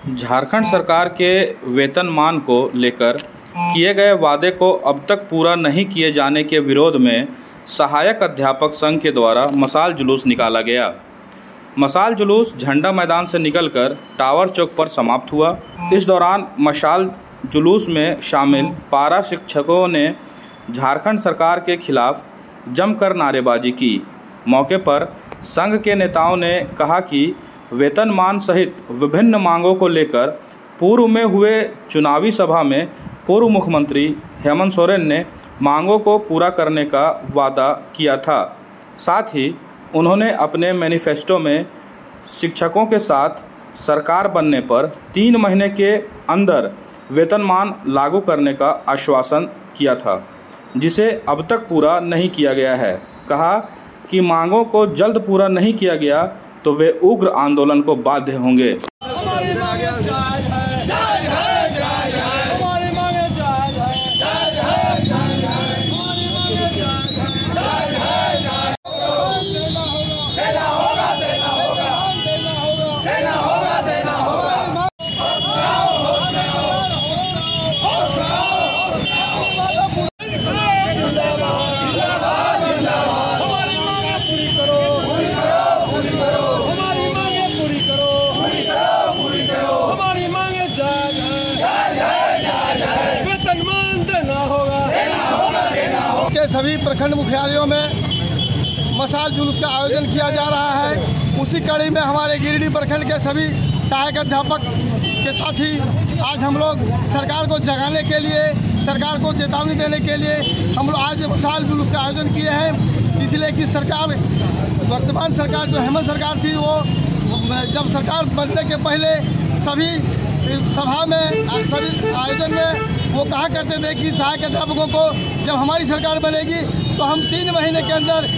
झारखंड सरकार के वेतनमान को लेकर किए गए वादे को अब तक पूरा नहीं किए जाने के विरोध में सहायक अध्यापक संघ के द्वारा मशाल जुलूस निकाला गया। मशाल जुलूस झंडा मैदान से निकलकर टावर चौक पर समाप्त हुआ। इस दौरान मशाल जुलूस में शामिल पारा शिक्षकों ने झारखंड सरकार के खिलाफ जमकर नारेबाजी की। मौके पर संघ के नेताओं ने कहा कि वेतनमान सहित विभिन्न मांगों को लेकर पूर्व में हुए चुनावी सभा में पूर्व मुख्यमंत्री हेमंत सोरेन ने मांगों को पूरा करने का वादा किया था। साथ ही उन्होंने अपने मैनिफेस्टो में शिक्षकों के साथ सरकार बनने पर 3 महीने के अंदर वेतनमान लागू करने का आश्वासन किया था, जिसे अब तक पूरा नहीं किया गया है। कहा कि मांगों को जल्द पूरा नहीं किया गया तो वे उग्र आंदोलन को बाध्य होंगे। सभी प्रखंड मुख्यालयों में मशाल जुलूस का आयोजन किया जा रहा है। उसी कड़ी में हमारे गिरिडीह प्रखंड के सभी सहायक अध्यापक के साथ ही आज हम लोग सरकार को जगाने के लिए, सरकार को चेतावनी देने के लिए हम लोग आज मशाल जुलूस का आयोजन किए हैं। इसलिए कि सरकार, वर्तमान सरकार जो हेमंत सरकार थी, वो जब सरकार बनने के पहले सभी सभा में, सभी आयोजन में वो कहा करते थे कि सहायक अध्यापकों को जब हमारी सरकार बनेगी तो हम 3 महीने के अंदर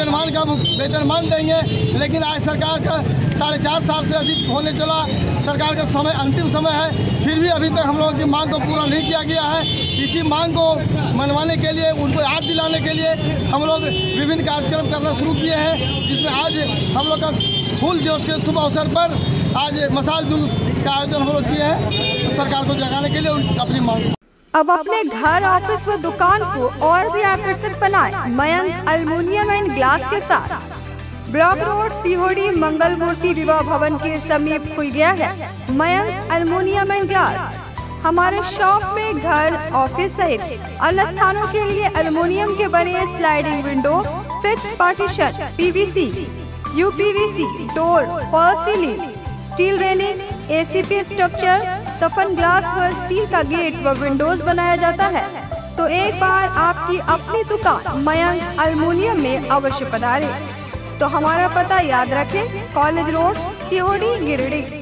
वेतनमान देंगे। लेकिन आज सरकार का 4.5 साल से अधिक होने चला, सरकार का समय अंतिम समय है, फिर भी अभी तक हम लोगों की मांग को पूरा नहीं किया गया है। इसी मांग को मनवाने के लिए, उनको याद दिलाने के लिए हम लोग विभिन्न कार्यक्रम करना शुरू किए हैं, जिसमें आज हम लोग का फूल दिवस के शुभ अवसर पर आज मशाल जुलूस का आयोजन हम लोग किए हैं, सरकार को जगाने के लिए अपनी मांग। अब अपने घर, ऑफिस व दुकान को और भी आकर्षक बनाएं मयंक एल्युमिनियम एंड ग्लास के साथ। ब्लॉक रोड सीहोड़ी मंगल मूर्ति विवाह भवन के समीप खुल गया है मयंक एल्युमिनियम एंड ग्लास। हमारे शॉप में घर, ऑफिस सहित अन्य स्थानों के लिए एल्युमिनियम के बने sliding window, fixed partition, PVC, UPVC, door, fall ceiling, steel railing, ACP structure, सफन ग्लास व स्टील का गेट व विंडोज बनाया जाता है। तो एक बार आपकी अपनी दुकान मयंक एल्युमिनियम में अवश्य पधारें। तो हमारा पता याद रखें, कॉलेज रोड, सीहोड़ी, गिरिडीह।